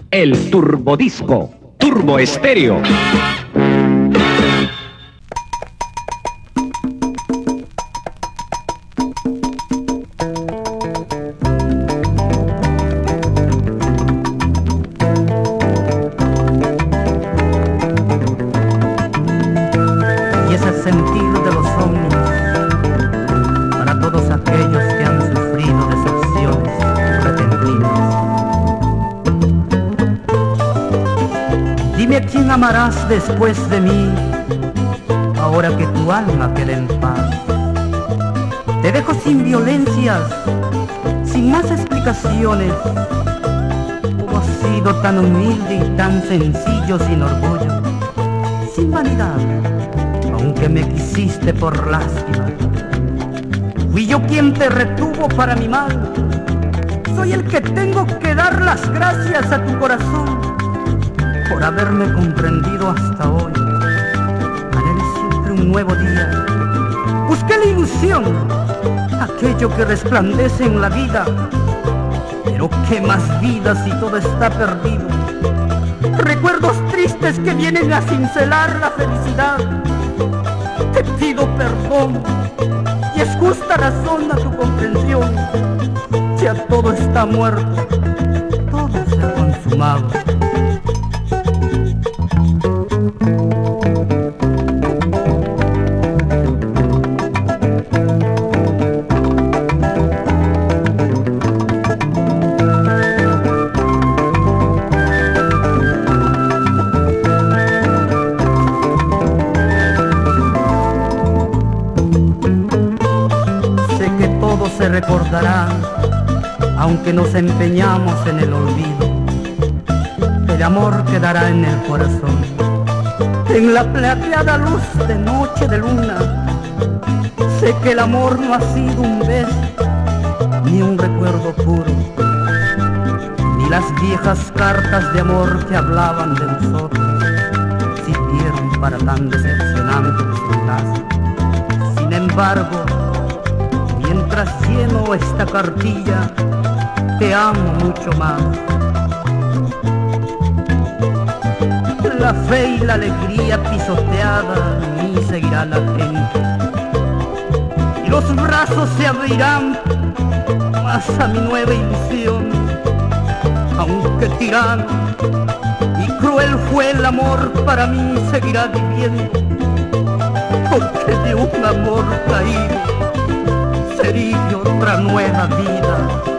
El Turbodisco, Turbo Estéreo. Y es el sentir de los hombres para todos aquellos que han sufrido decepciones repentinas. Dime a quién amarás después de mí, ahora que tu alma quede en paz. Te dejo sin violencias, sin más explicaciones. Como has sido tan humilde y tan sencillo, sin orgullo, sin vanidad, aunque me quisiste por lástima. Fui yo quien te retuvo para mi mal. Soy el que tengo que dar las gracias a tu corazón por haberme comprendido hasta hoy. Anhelé siempre un nuevo día. Busqué la ilusión, aquello que resplandece en la vida. Pero qué más vida si todo está perdido. Recuerdos tristes que vienen a cincelar la felicidad. Te pido perdón y es justa razón a tu comprensión. Ya todo está muerto, todo se ha consumado. Se recordarán, aunque nos empeñamos en el olvido. El amor quedará en el corazón, en la plateada luz de noche de luna. Sé que el amor no ha sido un beso, ni un recuerdo puro, ni las viejas cartas de amor que hablaban de nosotros sirvieron para tan decepcionante desenlace. Sin embargo, mientras lleno esta cartilla, te amo mucho más. La fe y la alegría pisoteada en mí seguirá latente, y los brazos se abrirán más a mi nueva ilusión. Aunque tirano y cruel fue el amor, para mí seguirá viviendo, porque de un amor caído sería otra nueva vida.